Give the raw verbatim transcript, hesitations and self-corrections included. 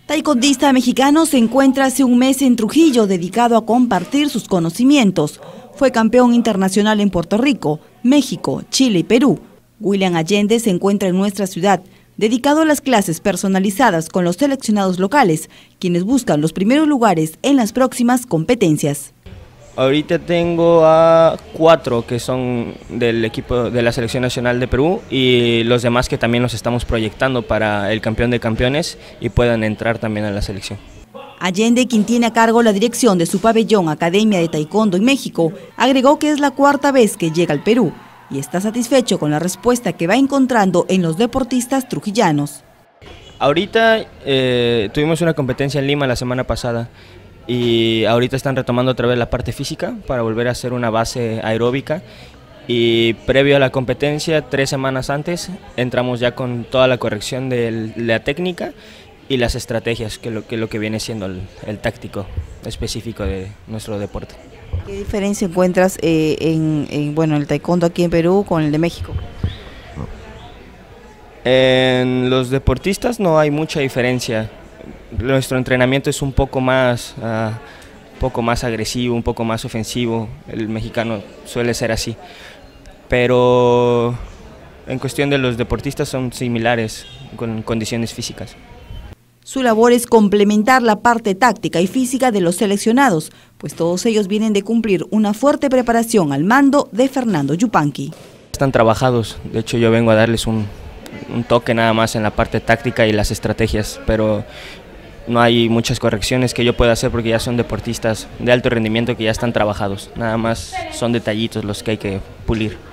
Taekwondista mexicano se encuentra hace un mes en Trujillo, dedicado a compartir sus conocimientos. Fue campeón internacional en Puerto Rico, México, Chile y Perú. William Allende se encuentra en nuestra ciudad, dedicado a las clases personalizadas con los seleccionados locales, quienes buscan los primeros lugares en las próximas competencias. Ahorita tengo a cuatro que son del equipo de la Selección Nacional de Perú y los demás que también los estamos proyectando para el campeón de campeones y puedan entrar también a la selección. Allende, quien tiene a cargo la dirección de su pabellón Academia de Taekwondo en México, agregó que es la cuarta vez que llega al Perú y está satisfecho con la respuesta que va encontrando en los deportistas trujillanos. Ahorita eh, tuvimos una competencia en Lima la semana pasada y ahorita están retomando otra vez la parte física para volver a hacer una base aeróbica, y previo a la competencia, tres semanas antes, entramos ya con toda la corrección de la técnica y las estrategias, que lo que, lo que viene siendo el, el táctico específico de nuestro deporte. ¿Qué diferencia encuentras eh, en, en bueno, el taekwondo aquí en Perú con el de México? En los deportistas no hay mucha diferencia. Nuestro entrenamiento es un poco más, uh, poco más agresivo, un poco más ofensivo. El mexicano suele ser así. Pero en cuestión de los deportistas son similares, con condiciones físicas. Su labor es complementar la parte táctica y física de los seleccionados, pues todos ellos vienen de cumplir una fuerte preparación al mando de Fernando Yupanqui. Están trabajados, de hecho yo vengo a darles un, un toque nada más en la parte táctica y las estrategias, pero no hay muchas correcciones que yo pueda hacer porque ya son deportistas de alto rendimiento que ya están trabajados, nada más son detallitos los que hay que pulir.